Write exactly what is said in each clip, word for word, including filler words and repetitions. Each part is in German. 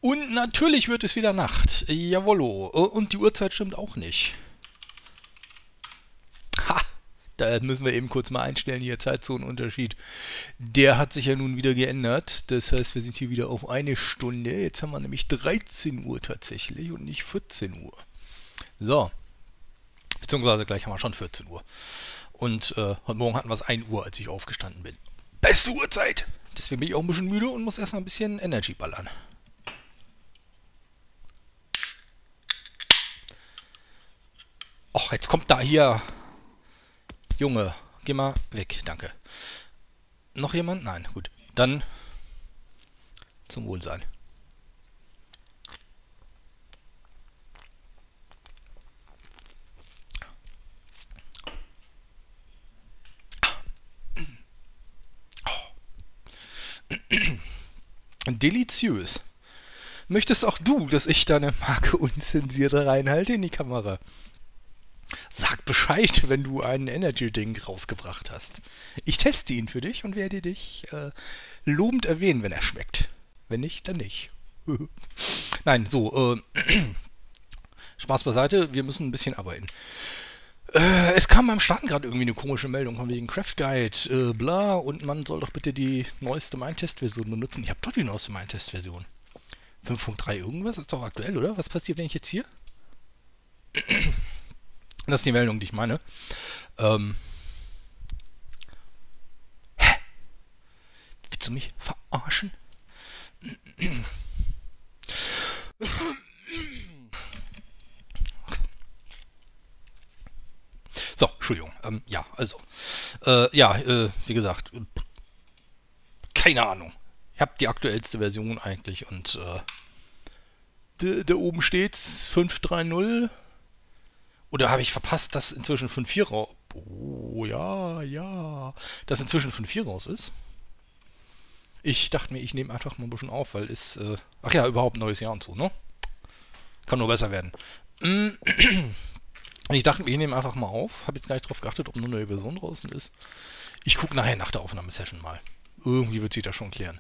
Und natürlich wird es wieder Nacht. Jawollo. Und die Uhrzeit stimmt auch nicht. Ha! Da müssen wir eben kurz mal einstellen, hier Zeitzonenunterschied. Der hat sich ja nun wieder geändert. Das heißt, wir sind hier wieder auf eine Stunde. Jetzt haben wir nämlich dreizehn Uhr tatsächlich und nicht vierzehn Uhr. So. Beziehungsweise gleich haben wir schon vierzehn Uhr. Und äh, heute Morgen hatten wir es ein Uhr, als ich aufgestanden bin. Beste Uhrzeit! Deswegen bin ich auch ein bisschen müde und muss erstmal ein bisschen Energy ballern. Och, jetzt kommt da hier... Junge, geh mal weg, danke. Noch jemand? Nein, gut. Dann zum Wohlsein. Deliziös. Möchtest auch du, dass ich deine Marke unzensiert reinhalte in die Kamera? Sag Bescheid, wenn du einen Energy-Ding rausgebracht hast. Ich teste ihn für dich und werde dich äh, lobend erwähnen, wenn er schmeckt. Wenn nicht, dann nicht. Nein, so, äh, Spaß beiseite, wir müssen ein bisschen arbeiten. Äh, es kam beim Starten gerade irgendwie eine komische Meldung von wegen Craft Guide, äh, bla, und man soll doch bitte die neueste Mindtest-Version benutzen. Ich habe doch die neueste Mindtest-Version. fünf Punkt drei irgendwas, ist doch aktuell, oder? Was passiert, wenn ich jetzt hier... Das ist die Meldung, die ich meine. Ähm. Hä? Willst du mich verarschen? So, Entschuldigung. Ähm, ja, also. Äh, ja, äh, wie gesagt. Keine Ahnung. Ich habe die aktuellste Version eigentlich und äh, da oben steht's fünf Punkt drei null. Oder habe ich verpasst, dass inzwischen fünf Punkt vier raus... Oh, ja, ja. Dass inzwischen fünf Punkt vier raus ist. Ich dachte mir, ich nehme einfach mal ein bisschen auf, weil es... Äh, ach ja, überhaupt neues Jahr und so, ne? Kann nur besser werden. Ich dachte mir, ich nehme einfach mal auf. Habe jetzt gar nicht drauf geachtet, ob eine neue Version draußen ist. Ich gucke nachher nach der Aufnahmesession mal. Irgendwie wird sich das schon klären.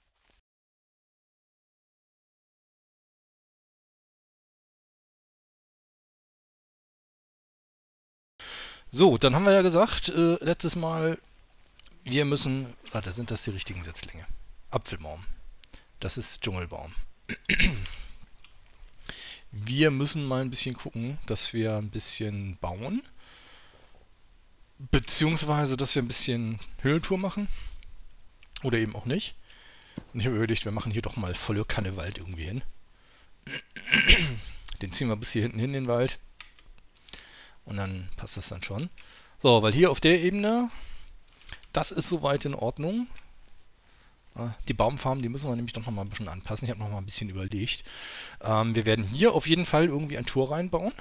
So, dann haben wir ja gesagt, äh, letztes Mal, wir müssen... Warte, sind das die richtigen Setzlinge? Apfelbaum. Das ist Dschungelbaum. Wir müssen mal ein bisschen gucken, dass wir ein bisschen bauen. Beziehungsweise, dass wir ein bisschen Höhlentour machen. Oder eben auch nicht. Und ich habe überlegt, wir machen hier doch mal volle Kanne Wald irgendwie hin. Den ziehen wir bis hier hinten hin, den Wald. Und dann passt das dann schon. So, weil hier auf der Ebene, das ist soweit in Ordnung. Die Baumfarmen, die müssen wir nämlich doch noch mal ein bisschen anpassen. Ich habe noch mal ein bisschen überlegt. Ähm, wir werden hier auf jeden Fall irgendwie ein Tor reinbauen.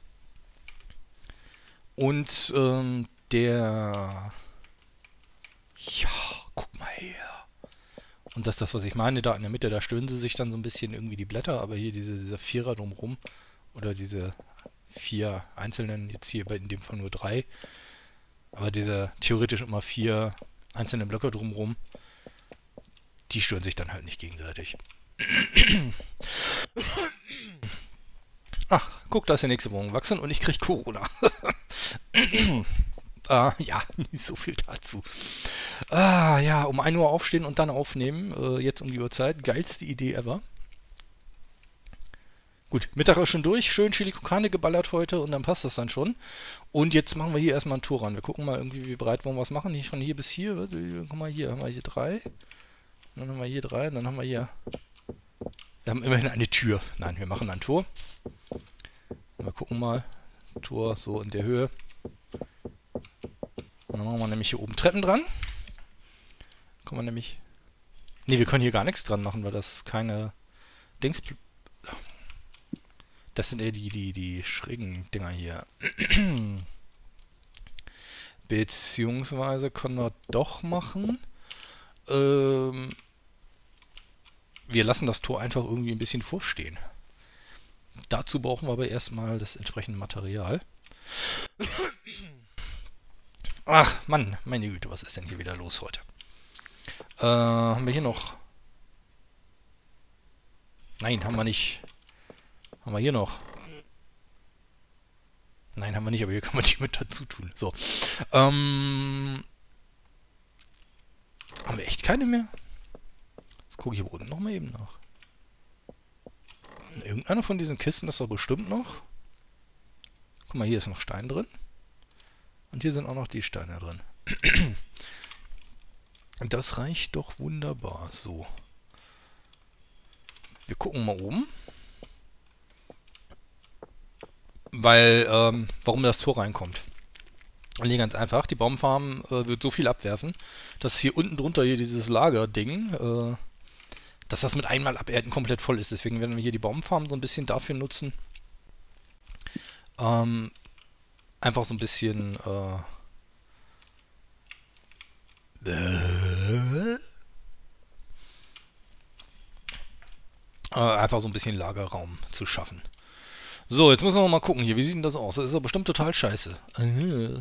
Und ähm, der... Ja, guck mal her. Und das ist das, was ich meine. Da in der Mitte, da stören sie sich dann so ein bisschen irgendwie die Blätter. Aber hier diese, diese Vierer drumherum, oder diese... vier einzelnen, jetzt hier in dem Fall nur drei, aber diese theoretisch immer vier einzelne Blöcke drumherum, die stören sich dann halt nicht gegenseitig. Ach, guck, da ist der nächste Baum gewachsen und ich krieg Corona. ah, ja, nicht so viel dazu. Ah, ja, um ein Uhr aufstehen und dann aufnehmen, äh, jetzt um die Uhrzeit, geilste Idee ever. Gut, Mittag ist schon durch, schön Chili con Carne geballert heute und dann passt das dann schon. Und jetzt machen wir hier erstmal ein Tor ran. Wir gucken mal irgendwie, wie breit wollen wir was machen. Nicht von hier bis hier. Guck mal hier, haben wir hier drei. Dann haben wir hier drei, dann haben wir hier... Wir haben immerhin eine Tür. Nein, wir machen ein Tor. Wir gucken mal. Tor so in der Höhe. Und dann machen wir nämlich hier oben Treppen dran. Kommen wir nämlich... Ne, wir können hier gar nichts dran machen, weil das keine Dings... Das sind eher die, die, die schrägen Dinger hier. Beziehungsweise können wir doch machen. Ähm, wir lassen das Tor einfach irgendwie ein bisschen vorstehen. Dazu brauchen wir aber erstmal das entsprechende Material. Ach, Mann, meine Güte, was ist denn hier wieder los heute? Äh, haben wir hier noch... Nein, haben wir nicht. Haben wir hier noch? Nein, haben wir nicht, aber hier kann man die mit dazu tun. So. Ähm. Haben wir echt keine mehr? Jetzt gucke ich hier unten nochmal eben nach. In irgendeiner von diesen Kisten ist doch bestimmt noch. Guck mal, hier ist noch Stein drin. Und hier sind auch noch die Steine drin. Das reicht doch wunderbar. So. Wir gucken mal oben. Weil, ähm, warum das Tor reinkommt. Nee, ganz einfach. Die Baumfarm äh, wird so viel abwerfen, dass hier unten drunter hier dieses Lagerding, äh, dass das mit einmal Aberden komplett voll ist. Deswegen werden wir hier die Baumfarm so ein bisschen dafür nutzen. Ähm, einfach so ein bisschen, äh, äh, einfach so ein bisschen Lagerraum zu schaffen. So, jetzt müssen wir mal gucken hier. Wie sieht denn das aus? Das ist doch bestimmt total scheiße. Äh.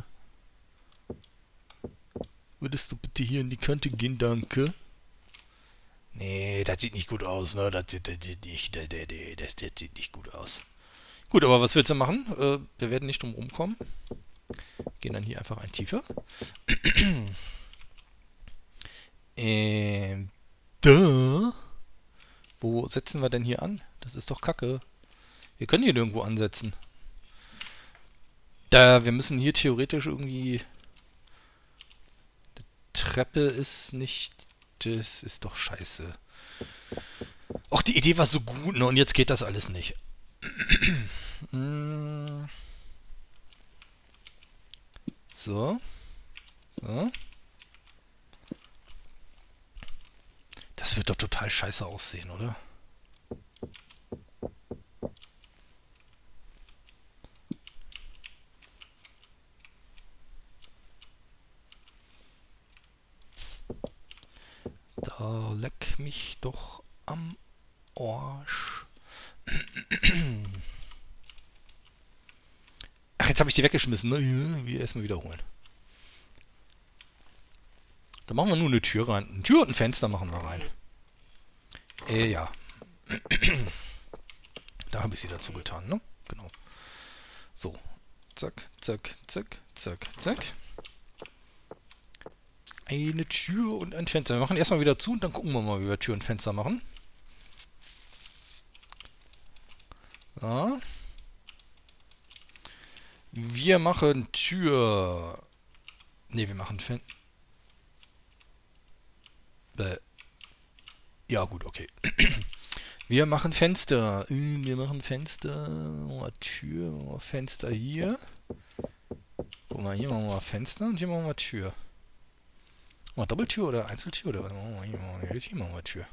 Würdest du bitte hier in die Kante gehen, danke? Nee, das sieht nicht gut aus, ne? Das, das, das, das, das, das sieht nicht gut aus. Gut, aber was willst du machen? Äh, wir werden nicht drum rumkommen. Gehen dann hier einfach ein tiefer. ähm, da. Wo setzen wir denn hier an? Das ist doch Kacke. Wir können hier nirgendwo ansetzen. Da, wir müssen hier theoretisch irgendwie... Die Treppe ist nicht... Das ist doch scheiße. Och, die Idee war so gut, ne? Und jetzt geht das alles nicht. So. So. Das wird doch total scheiße aussehen, oder? Da leck mich doch am Arsch. Ach, jetzt habe ich die weggeschmissen. Ne? Wir erstmal wiederholen. Da machen wir nur eine Tür rein. Eine Tür und ein Fenster machen wir rein. Äh, ja. Da habe ich sie dazu getan, ne? Genau. So. Zack, zack, zack, zack, zack. Eine Tür und ein Fenster. Wir machen erstmal wieder zu und dann gucken wir mal, wie wir Tür und Fenster machen. So. Wir machen Tür. Ne, wir machen Fenster. Äh. Ja, gut, okay. Wir machen Fenster. Wir machen Fenster. Tür, Fenster hier. Guck mal, hier machen wir Fenster und hier machen wir Tür. Mal Doppeltür oder Einzeltür oder was? Oh, hier, machen wir, hier machen wir Tür.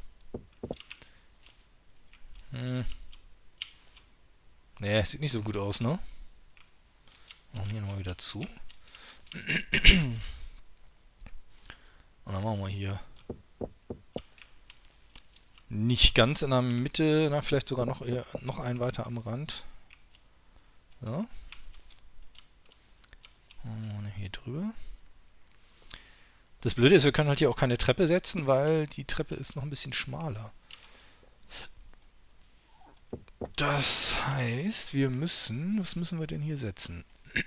Hm. Nee, sieht nicht so gut aus, ne? Machen hier nochmal wieder zu. Und dann machen wir hier nicht ganz in der Mitte, na, vielleicht sogar noch, eher, noch ein weiter am Rand. So. Und hier drüber. Das Blöde ist, wir können halt hier auch keine Treppe setzen, weil die Treppe ist noch ein bisschen schmaler. Das heißt, wir müssen... Was müssen wir denn hier setzen?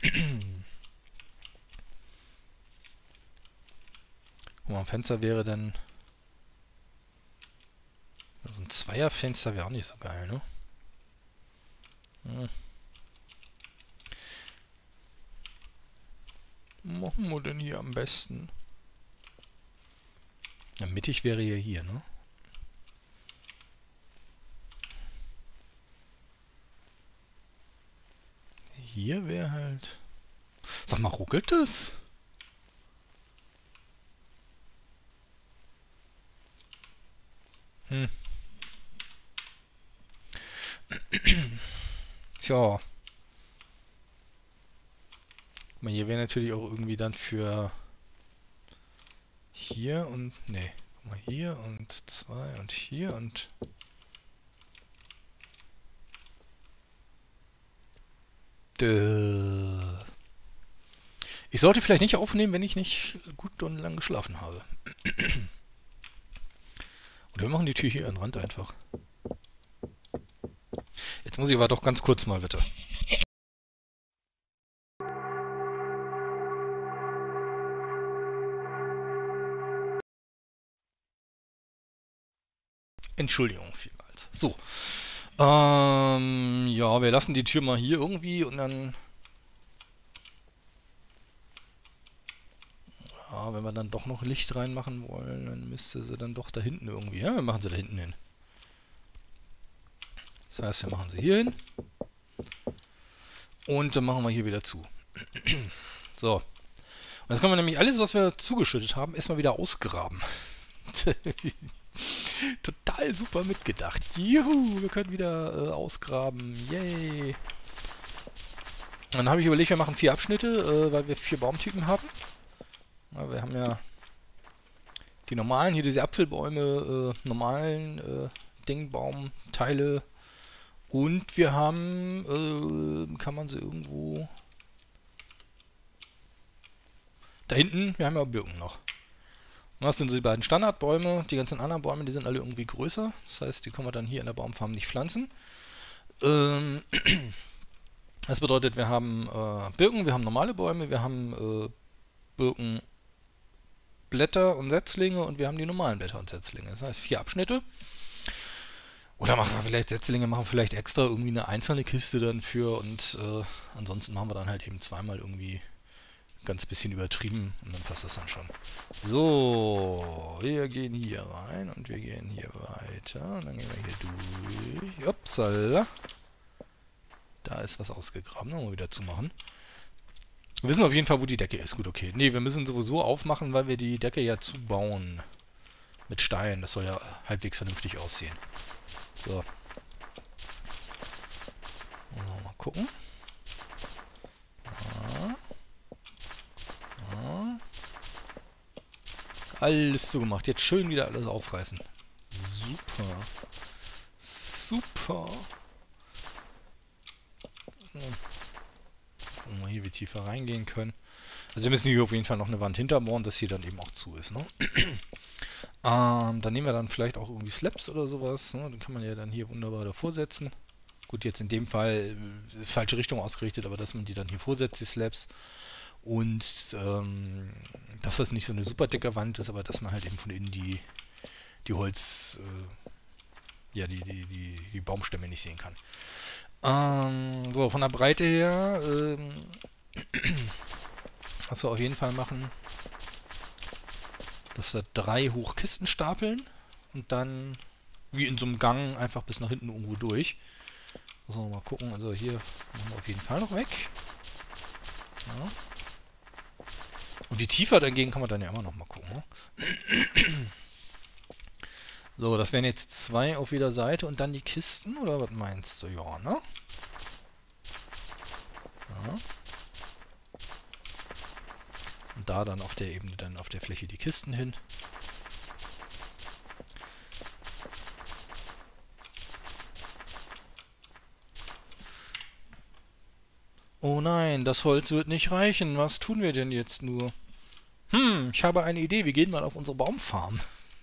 Guck mal, ein Fenster wäre dann... Also ein Zweierfenster wäre auch nicht so geil, ne? Hm. Machen wir denn hier am besten? Ja, mittig wäre ja hier, ne? Hier wäre halt... Sag mal, ruckelt das? Hm. Tja. Guck mal, hier wäre natürlich auch irgendwie dann für... Hier und... Ne, guck mal, hier und zwei und hier und... Dö. Ich sollte vielleicht nicht aufnehmen, wenn ich nicht gut und lang geschlafen habe. Oder wir machen die Tür hier an den Rand einfach. Jetzt muss ich aber doch ganz kurz mal, bitte. Entschuldigung vielmals. So. Ähm, ja, wir lassen die Tür mal hier irgendwie und dann... Ja, wenn wir dann doch noch Licht reinmachen wollen, dann müsste sie dann doch da hinten irgendwie... Ja, wir machen sie da hinten hin. Das heißt, wir machen sie hier hin. Und dann machen wir hier wieder zu. So. Und jetzt können wir nämlich alles, was wir zugeschüttet haben, erstmal wieder ausgraben. Total super mitgedacht. Juhu, wir können wieder äh, ausgraben. Yay. Dann habe ich überlegt, wir machen vier Abschnitte, äh, weil wir vier Baumtypen haben. Ja, wir haben ja die normalen, hier diese Apfelbäume, äh, normalen äh, Dingbaumteile. Und wir haben, äh, kann man sie irgendwo... Da hinten, wir haben ja Birken noch. Und das sind so die beiden Standardbäume. Die ganzen anderen Bäume, die sind alle irgendwie größer. Das heißt, die können wir dann hier in der Baumfarm nicht pflanzen. Ähm, das bedeutet, wir haben äh, Birken, wir haben normale Bäume, wir haben äh, Birkenblätter und Setzlinge und wir haben die normalen Blätter und Setzlinge. Das heißt, vier Abschnitte. Oder machen wir vielleicht Setzlinge, machen wir vielleicht extra irgendwie eine einzelne Kiste dann für und äh, ansonsten machen wir dann halt eben zweimal irgendwie ganz bisschen übertrieben und dann passt das dann schon. So, wir gehen hier rein und wir gehen hier weiter. Und dann gehen wir hier durch. Upsala. Da ist was ausgegraben. Dann mal wieder zumachen. Wir wissen auf jeden Fall, wo die Decke ist. Gut, okay. Ne, wir müssen sowieso aufmachen, weil wir die Decke ja zubauen. Mit Stein. Das soll ja halbwegs vernünftig aussehen. So. Mal gucken. Ja. Ja. Alles zugemacht. Jetzt schön wieder alles aufreißen. Super. Super. Gucken wir mal hier, wie tiefer reingehen können. Also wir müssen hier auf jeden Fall noch eine Wand hinterbauen, dass hier dann eben auch zu ist. Ne? ähm, dann nehmen wir dann vielleicht auch irgendwie Slabs oder sowas. Ne? Dann kann man ja dann hier wunderbar davor setzen. Gut, jetzt in dem Fall äh, falsche Richtung ausgerichtet, aber dass man die dann hier vorsetzt, die Slabs. Und ähm, dass das nicht so eine super dicke Wand ist, aber dass man halt eben von innen die, die Holz, äh, ja, die, die, die, die Baumstämme nicht sehen kann. Ähm, so, von der Breite her, ähm, was wir auf jeden Fall machen, dass wir drei Hochkisten stapeln und dann wie in so einem Gang einfach bis nach hinten irgendwo durch. So, mal gucken, also hier machen wir auf jeden Fall noch weg. Ja. Und wie tiefer dagegen kann man dann ja immer noch mal gucken. Ne? So, das wären jetzt zwei auf jeder Seite und dann die Kisten, oder was meinst du? Ja, ne? Ja. Und da dann auf der Ebene, dann auf der Fläche die Kisten hin. Oh nein, das Holz wird nicht reichen. Was tun wir denn jetzt nur? Hm, ich habe eine Idee. Wir gehen mal auf unsere Baumfarm.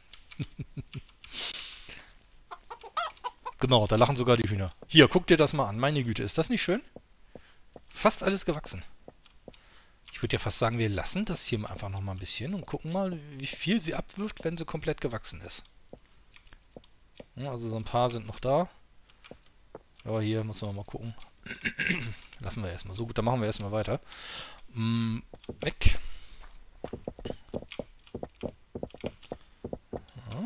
Genau, da lachen sogar die Hühner. Hier, guck dir das mal an. Meine Güte, ist das nicht schön? Fast alles gewachsen. Ich würde ja fast sagen, wir lassen das hier einfach noch mal ein bisschen und gucken mal, wie viel sie abwirft, wenn sie komplett gewachsen ist. Ja, also so ein paar sind noch da. Aber hier müssen wir mal gucken. Lassen wir erstmal. So gut, dann machen wir erstmal weiter. Mm, weg. Ja.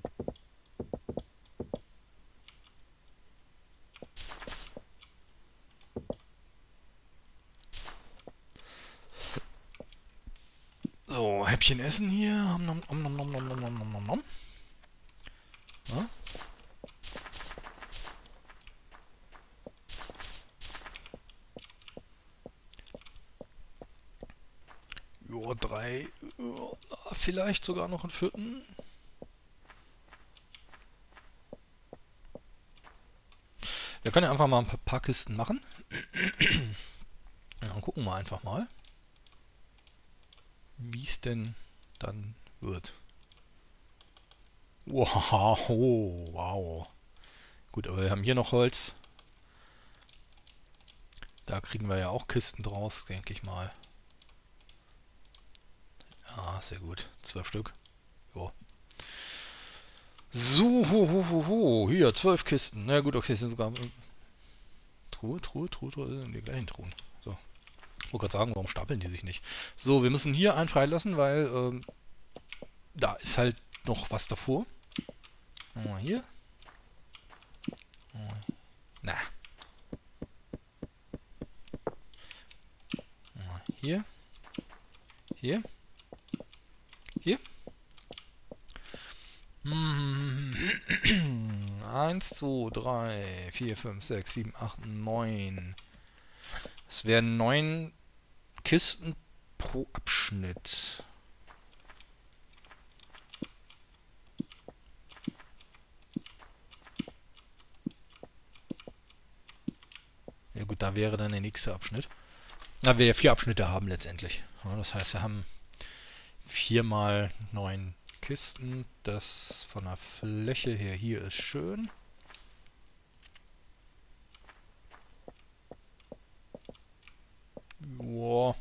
So, Häppchen essen hier. Nom, nom, nom, nom, nom, nom, nom, nom, nom. Ja. Jo, drei. Jo, vielleicht sogar noch einen vierten. Wir können ja einfach mal ein paar, paar Kisten machen. Ja, dann gucken wir einfach mal, wie es denn dann wird. Wow, wow. Gut, aber wir haben hier noch Holz. Da kriegen wir ja auch Kisten draus, denke ich mal. Ja, sehr gut. Zwölf Stück. Jo. So, ho, ho, ho, ho. Hier, zwölf Kisten. Na gut, okay, das sind sogar... Truhe, Truhe, Truhe, Truhe, sind die gleichen Truhen. So. Ich wollte gerade sagen, warum stapeln die sich nicht? So, wir müssen hier einen freilassen, weil ähm, da ist halt noch was davor. Mal hier. Na. Hier. Hier. Hier. eins, zwei, drei, vier, fünf, sechs, sieben, acht, neun. Es wären neun Kisten pro Abschnitt. Ja gut, da wäre dann der nächste Abschnitt. Da wir ja vier Abschnitte haben letztendlich. Ja, das heißt, wir haben vier mal neun Kisten. Das von der Fläche her hier ist schön. Boah.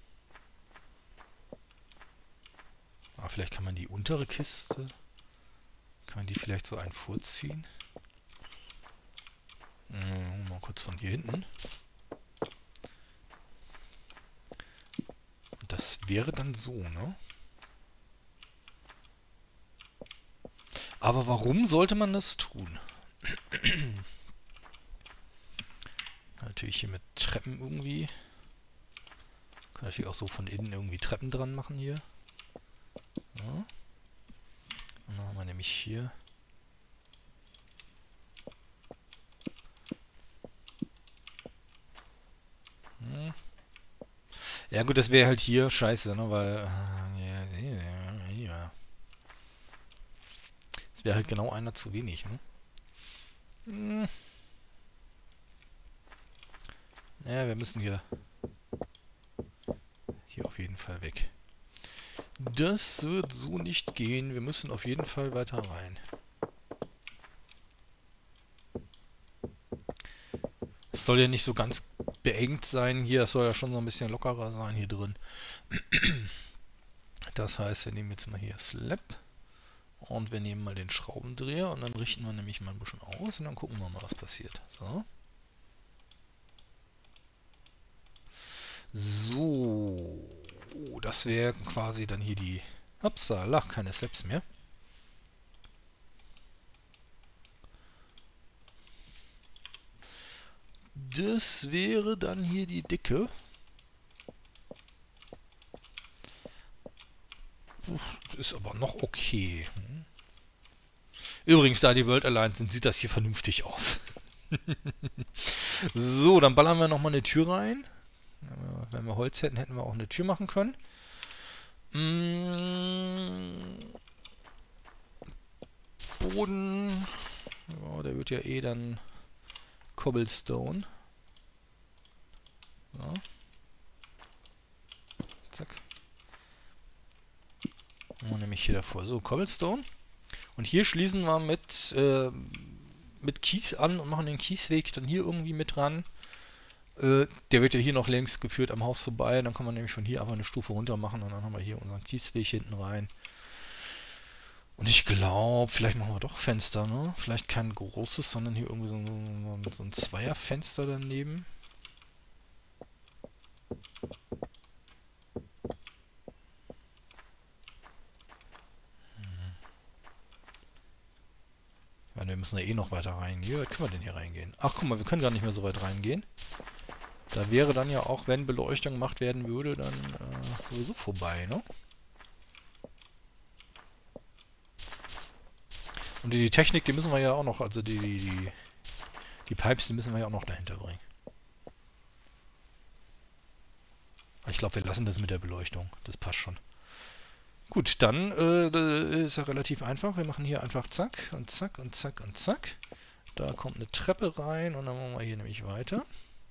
Aber vielleicht kann man die untere Kiste, kann man die vielleicht so einen vorziehen. Hm, mal kurz von hier hinten. Das wäre dann so, ne? Aber warum sollte man das tun? Natürlich hier mit Treppen irgendwie. Kann natürlich auch so von innen irgendwie Treppen dran machen hier. Ja. Und dann haben wir nämlich hier. Hm. Ja gut, das wäre halt hier scheiße, ne? Weil... Äh, ja, das wäre halt genau einer zu wenig, ne? Hm. Ja, wir müssen hier... Hier auf jeden Fall weg. Das wird so nicht gehen. Wir müssen auf jeden Fall weiter rein. Es soll ja nicht so ganz beengt sein hier. Es soll ja schon so ein bisschen lockerer sein hier drin. Das heißt, wir nehmen jetzt mal hier Slab. Und wir nehmen mal den Schraubendreher. Und dann richten wir nämlich mal ein bisschen aus. Und dann gucken wir mal, was passiert. So. So. Das wäre quasi dann hier die... Upsala, keine Slabs mehr. Das wäre dann hier die Dicke. Das ist aber noch okay. Übrigens, da die World Alliance sind, sieht das hier vernünftig aus. So, dann ballern wir nochmal eine Tür rein. Wenn wir Holz hätten, hätten wir auch eine Tür machen können. Boden. Ja, der wird ja eh dann Cobblestone. So. Zack. Und nämlich hier davor. So, Cobblestone. Und hier schließen wir mit, äh, mit Kies an und machen den Kiesweg dann hier irgendwie mit dran. Äh, der wird ja hier noch längs geführt am Haus vorbei. Dann kann man nämlich von hier einfach eine Stufe runter machen und dann haben wir hier unseren Kiesweg hinten rein. Und ich glaube, vielleicht machen wir doch Fenster, ne? Vielleicht kein großes, sondern hier irgendwie so, so, so ein Zweierfenster daneben. Ja, wir müssen ja eh noch weiter reingehen. Wie weit können wir denn hier reingehen? Ach, guck mal, wir können gar nicht mehr so weit reingehen. Da wäre dann ja auch, wenn Beleuchtung gemacht werden würde, dann äh, sowieso vorbei, ne? Und die, die Technik, die müssen wir ja auch noch, also die, die, die, die Pipes, die müssen wir ja auch noch dahinter bringen. Ich glaube, wir lassen das mit der Beleuchtung. Das passt schon. Gut, dann äh, ist ja relativ einfach. Wir machen hier einfach zack und zack und zack und zack. Da kommt eine Treppe rein und dann machen wir hier nämlich weiter.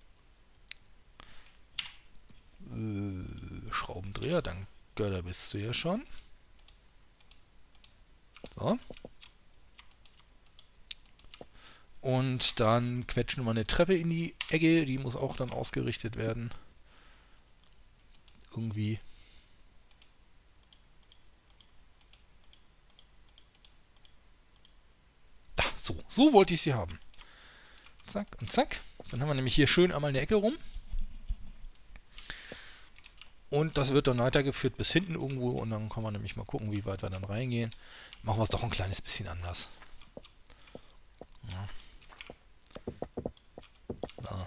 Äh, Schraubendreher, danke, da bist du ja schon. So. Und dann quetschen wir eine Treppe in die Ecke, die muss auch dann ausgerichtet werden. Irgendwie. Da, so. So wollte ich sie haben. Zack und zack. Dann haben wir nämlich hier schön einmal eine Ecke rum. Und das wird dann weitergeführt bis hinten irgendwo. Und dann kann man nämlich mal gucken, wie weit wir dann reingehen. Machen wir es doch ein kleines bisschen anders. Ja. Ja.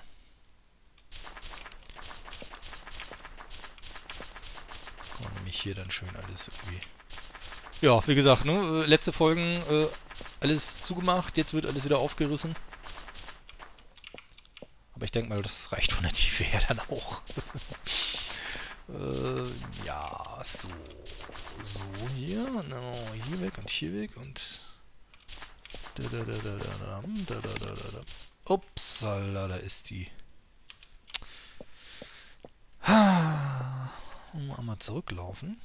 Kann man nämlich hier dann schön alles irgendwie... Ja, wie gesagt, ne, letzte Folgen äh, alles zugemacht, jetzt wird alles wieder aufgerissen. Aber ich denke mal, das reicht von der Tiefe her dann auch. äh, ja, so. So, hier, no, hier weg und hier weg und... Da, da, da, da, da, da, da, da, da, da. Upsala, da ist die. Mal einmal zurücklaufen.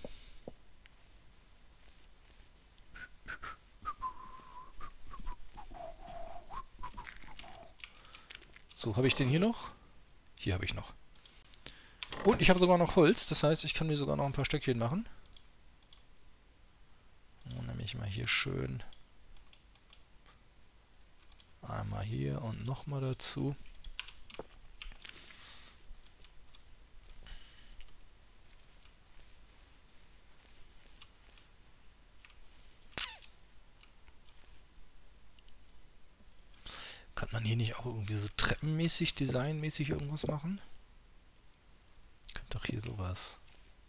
So, habe ich den hier noch? Hier habe ich noch. Und ich habe sogar noch Holz, das heißt, ich kann mir sogar noch ein paar Stöckchen machen. Und nämlich mal hier schön. Einmal hier und nochmal dazu. Kann man hier nicht auch irgendwie so treppenmäßig, designmäßig irgendwas machen? Könnte doch hier sowas.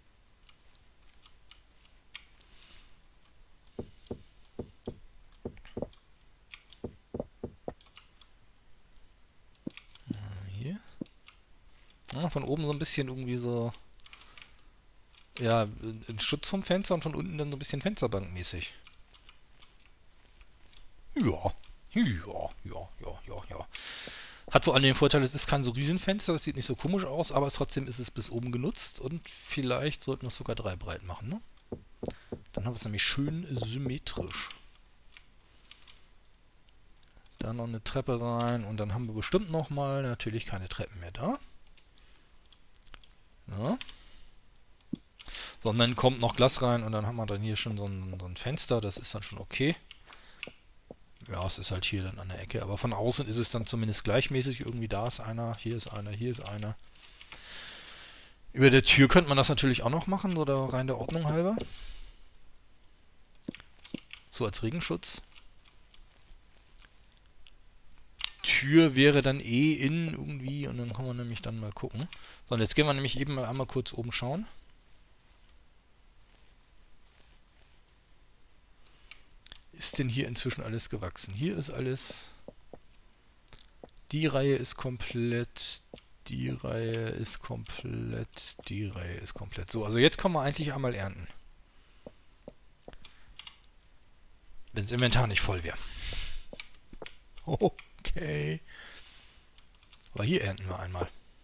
Hier. Ja, von oben so ein bisschen irgendwie so... Ja, ein Schutz vom Fenster und von unten dann so ein bisschen Fensterbankmäßig. Ja. Ja, ja, ja, ja, ja. Hat vor allem den Vorteil, es ist kein so Riesenfenster, das sieht nicht so komisch aus, aber trotzdem ist es bis oben genutzt und vielleicht sollten wir es sogar drei breit machen, ne? Dann haben wir es nämlich schön symmetrisch. Dann noch eine Treppe rein und dann haben wir bestimmt nochmal natürlich keine Treppen mehr da. Ja. So, und dann kommt noch Glas rein und dann haben wir dann hier schon so ein, so ein Fenster, das ist dann schon okay. Ja, es ist halt hier dann an der Ecke, aber von außen ist es dann zumindest gleichmäßig. Irgendwie da ist einer, hier ist einer, hier ist einer. Über der Tür könnte man das natürlich auch noch machen, oder rein der Ordnung halber. So als Regenschutz. Tür wäre dann eh innen irgendwie und dann kann man nämlich dann mal gucken. So, und jetzt gehen wir nämlich eben mal einmal kurz oben schauen. Ist denn hier inzwischen alles gewachsen? Hier ist alles... Die Reihe ist komplett, die Reihe ist komplett, die Reihe ist komplett. So, also jetzt kann man eigentlich einmal ernten. Wenn das Inventar nicht voll wäre. Okay. Aber hier ernten wir einmal.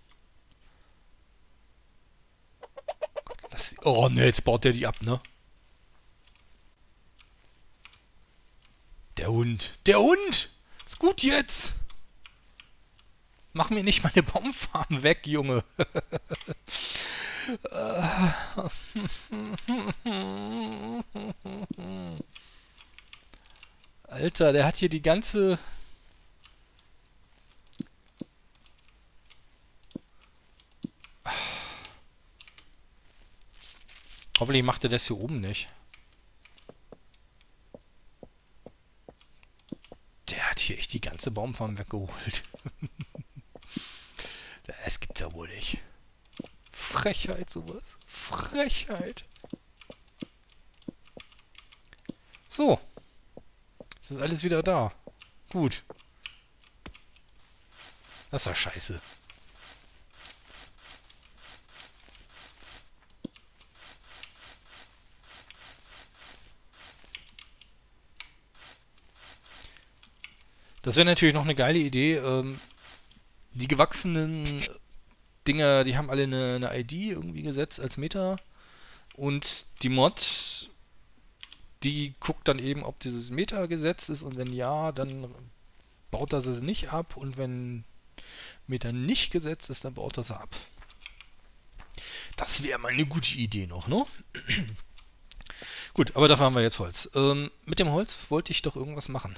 Lass, oh ne, jetzt baut der die ab, ne? Der Hund. Der Hund! Ist gut jetzt! Mach mir nicht meine Baumfarm weg, Junge. Alter, der hat hier die ganze... Hoffentlich macht er das hier oben nicht. Der hat hier echt die ganze Baumfarm weggeholt. Das gibt's ja wohl nicht. Frechheit, sowas. Frechheit. So. Es ist alles wieder da. Gut. Das war scheiße. Das wäre natürlich noch eine geile Idee. Ähm, die gewachsenen Dinger, die haben alle eine, eine I D irgendwie gesetzt als Meta. Und die Mod, die guckt dann eben, ob dieses Meta gesetzt ist. Und wenn ja, dann baut er sie nicht ab und wenn Meter nicht gesetzt ist, dann baut er sie ab. Das wäre mal eine gute Idee noch, ne? Gut, aber dafür haben wir jetzt Holz. Ähm, mit dem Holz wollte ich doch irgendwas machen.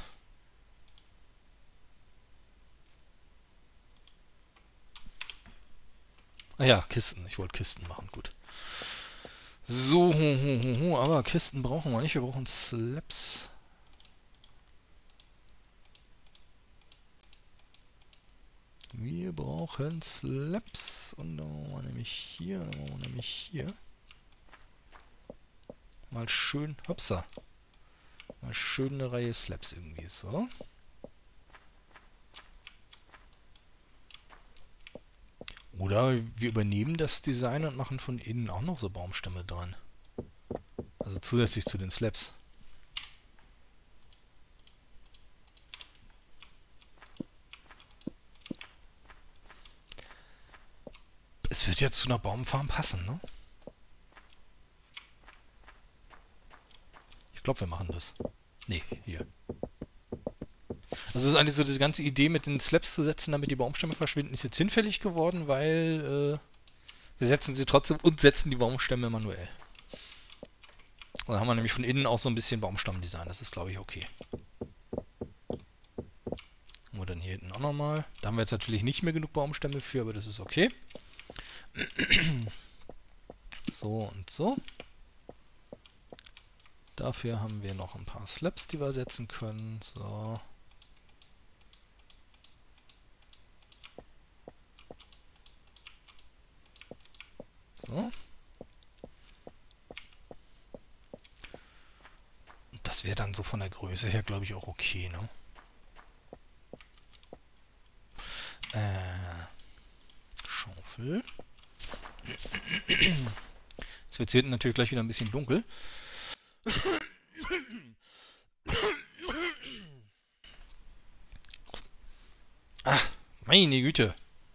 Ah ja, Kisten. Ich wollte Kisten machen, gut. So, ho, ho, ho, ho, aber Kisten brauchen wir nicht. Wir brauchen Slabs. Wir brauchen Slabs. Und dann machen wir nämlich hier, dann machen wir nämlich hier. Mal schön, hopsa. Mal schön eine Reihe Slabs irgendwie, so. Oder wir übernehmen das Design und machen von innen auch noch so Baumstämme dran. Also zusätzlich zu den Slabs. Es wird ja zu einer Baumfarm passen, ne? Ich glaube, wir machen das. Nee, hier. Also es ist eigentlich so diese ganze Idee mit den Slabs zu setzen, damit die Baumstämme verschwinden, ist jetzt hinfällig geworden, weil äh, wir setzen sie trotzdem und setzen die Baumstämme manuell. Und dann haben wir nämlich von innen auch so ein bisschen Baumstammdesign. Das ist, glaube ich, okay. Haben wir dann hier hinten auch nochmal. Da haben wir jetzt natürlich nicht mehr genug Baumstämme für, aber das ist okay. So und so. Dafür haben wir noch ein paar Slabs, die wir setzen können. So. So. Das wäre dann so von der Größe her, glaube ich, auch okay, ne? Äh, Schaufel. Jetzt wird es hinten natürlich gleich wieder ein bisschen dunkel. Ach, meine Güte.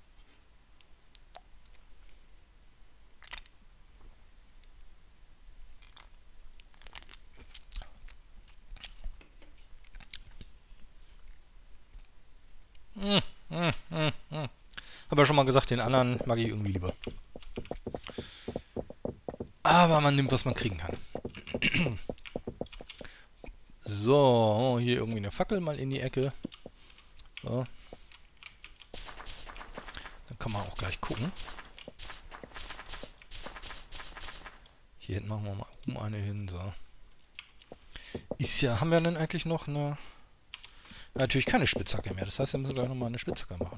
Hm, hm, hm, hm. Hab ja schon mal gesagt, den anderen mag ich irgendwie lieber. Aber man nimmt, was man kriegen kann. So, hier irgendwie eine Fackel mal in die Ecke. So. Dann kann man auch gleich gucken. Hier hinten machen wir mal oben eine hin. So. Ist ja, haben wir denn eigentlich noch eine... Ja, natürlich keine Spitzhacke mehr. Das heißt, wir müssen gleich nochmal eine Spitzhacke machen.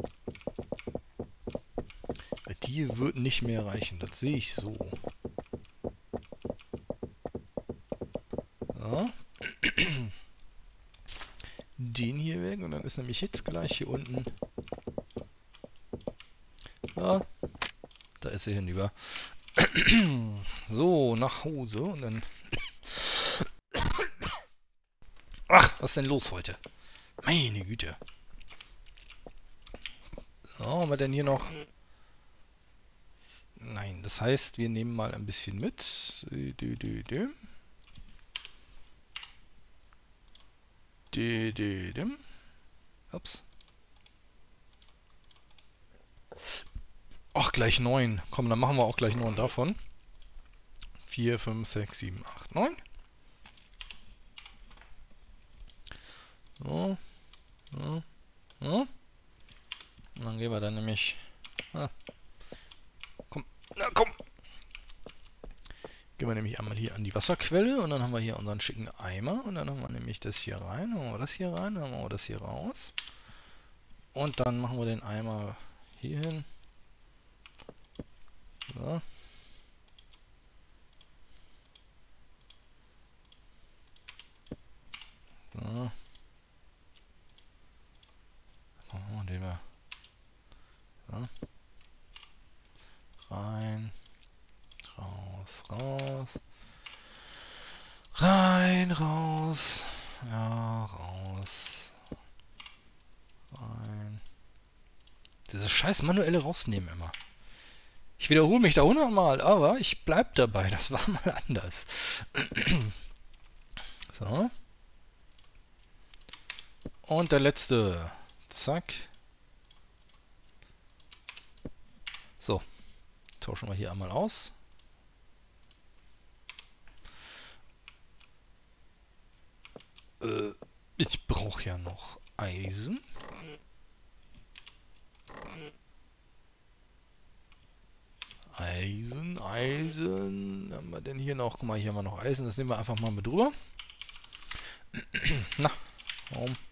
Die wird nicht mehr reichen. Das sehe ich so. So. Den hier weg. Und dann ist nämlich jetzt gleich hier unten. Ja. Da ist er hinüber. So, nach Hause. Und dann... Ach, was ist denn los heute? Meine Güte. So, haben wir denn hier noch... Nein, das heißt, wir nehmen mal ein bisschen mit. Dü, dü, dü. Dü, dü, dü. Ups. Ach, gleich neun. Komm, dann machen wir auch gleich neun davon. vier, fünf, sechs, sieben, acht, neun. So. So. So. Und dann gehen wir dann nämlich... Ah. Komm. Na, komm. Gehen wir nämlich einmal hier an die Wasserquelle und dann haben wir hier unseren schicken Eimer und dann haben wir nämlich das hier rein, dann machen wir das hier rein, dann machen wir das hier raus. Und dann machen wir den Eimer hier hin. So. So. Oh, den wir. So. Rein. Raus, raus. Rein, raus. Ja, raus. Rein. Dieses scheiß manuelle Rausnehmen immer. Ich wiederhole mich da hundertmal, aber ich bleib dabei. Das war mal anders. So. Und der letzte. Zack. So. Tauschen wir hier einmal aus. Äh, ich brauche ja noch Eisen. Eisen, Eisen. Haben wir denn hier noch? Guck mal, hier haben wir noch Eisen. Das nehmen wir einfach mal mit drüber. Na, warum